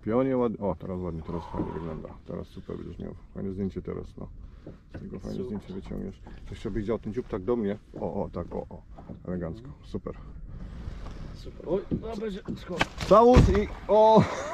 pionie ładnie. O, teraz ładnie, teraz fajnie wygląda. Teraz super będziesz miał. Fajne zdjęcie teraz, no. Z tego fajne zdjęcie wyciągniesz. Coś chciałbyś działał ten dziób tak do mnie. O, tak, o. Elegancko, super. Super. Oj, no będzie szkoda. Całus i o!